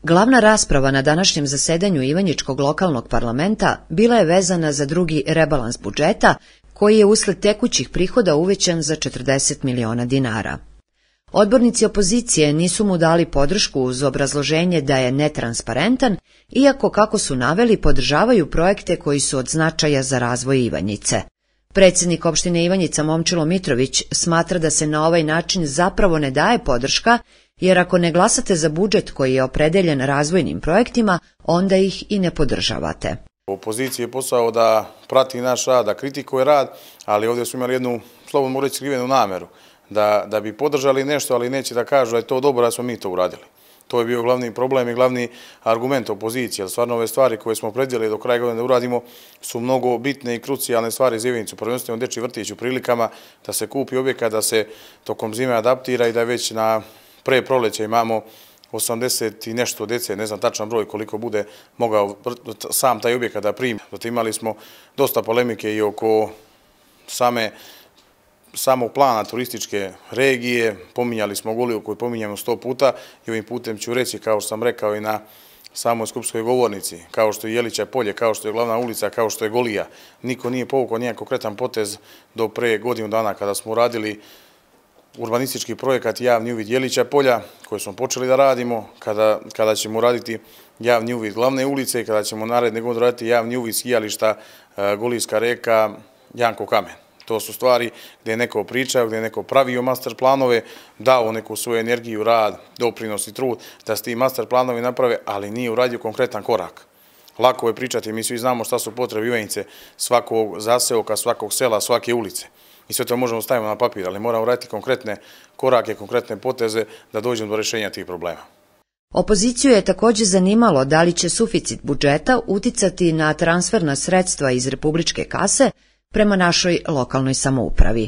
Glavna rasprava na današnjem zasedanju Ivanjičkog lokalnog parlamenta bila je vezana za drugi rebalans budžeta, koji je usled tekućih prihoda uvećan za 40 miliona dinara. Odbornici opozicije nisu mu dali podršku uz obrazloženje da je netransparentan, iako, kako su naveli, podržavaju projekte koji su od značaja za razvoj Ivanjice. Predsjednik opštine Ivanjica Momčilo Mitrović smatra da se na ovaj način zapravo ne daje podrška, jer ako ne glasate za budžet koji je opredeljen razvojnim projektima, onda ih i ne podržavate. Opoziciji je posao da prati naš rad, da kritikuje rad, ali ovdje su imali jednu, slobodno mogu reći, skrivenu nameru, da bi podržali nešto, ali neće da kažu da je to dobro, da smo mi to uradili. To je bio glavni problem i glavni argument opozicije, jer stvarno ove stvari koje smo predvidjeli do kraja godine da uradimo su mnogo bitne i krucijalne stvari za Ivanicu, prvenstveno dečji vrtić u prilikama, da se kupi objekat, da se tokom zime adaptira i da već na pre proleća imamo 80 i nešto dece, ne znam tačan broj koliko bude mogao sam taj objekat da primi. Imali smo dosta polemike i oko samog plana turističke regije, pominjali smo Goliju koju pominjamo 100 puta i ovim putem ću reći, kao što sam rekao i na samoj skupskoj govornici, kao što je Jelića polje, kao što je glavna ulica, kao što je Golija. Niko nije povukao nijedan konkretan potez do pre godinu dana kada smo uradili urbanistički projekat Javni uvid Jelića polja, koji smo počeli da radimo, kada ćemo uraditi javni uvid glavne ulice i kada ćemo naredne godine raditi javni uvid skijališta Golijska reka, Janko kamen. To su stvari gdje je neko pričao, gdje je neko pravio master planove, dao neku svoju energiju, rad, doprinos i trud da se ti master planovi naprave, ali nije uradio konkretan korak. Lako je pričati, mi svi znamo šta su potrebe Ivanice, svakog zaseoka, svakog sela, svake ulice. I sve to možemo staviti na papir, ali moramo raditi konkretne korake, konkretne poteze da dođemo do rješenja tih problema. Opoziciju je također zanimalo da li će suficit budžeta uticati na transferna sredstva iz republičke kase prema našoj lokalnoj samoupravi.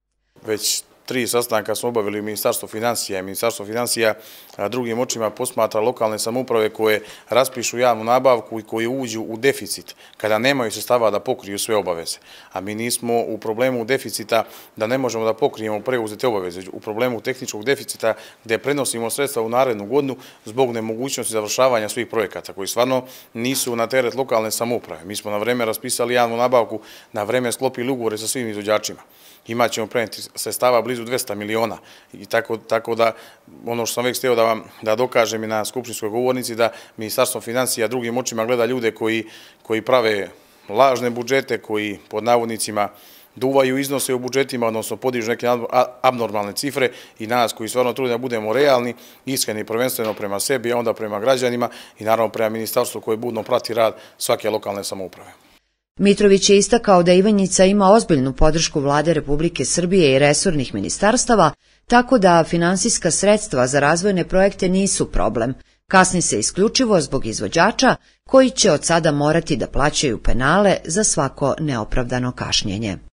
Već 3 sastanka smo obavili Ministarstvo financija i Ministarstvo financija drugim očima posmatra lokalne samouprave koje raspišu javnu nabavku i koje uđu u deficit kada nemaju sredstava da pokriju sve obaveze. A mi nismo u problemu deficita da ne možemo da pokrijemo preuzete obaveze, u problemu tehničkog deficita gdje prenosimo sredstva u narednu godinu zbog nemogućnosti završavanja svih projekata koji stvarno nisu na teret lokalne samouprave. Mi smo na vreme raspisali javnu nabavku, na vreme sklopili ugovore sa svim izvođačima. Imaćemo preneti sredstava blizu 200 miliona i tako da ono što sam već htio da dokažem i na skupštinskoj govornici da Ministarstvo financija drugim očima gleda ljude koji prave lažne budžete, koji pod navodnicima duvaju iznose u budžetima, odnosno podižu neke abnormalne cifre i nas koji stvarno trude da budemo realni, iskreni prvenstveno prema sebi, a onda prema građanima i naravno prema ministarstvu koje budno prati rad svake lokalne samouprave. Mitrović je istakao da Ivanjica ima ozbiljnu podršku Vlade Republike Srbije i resornih ministarstava, tako da finansijska sredstva za razvojne projekte nisu problem. Kasni se isključivo zbog izvođača koji će od sada morati da plaćaju penale za svako neopravdano kašnjenje.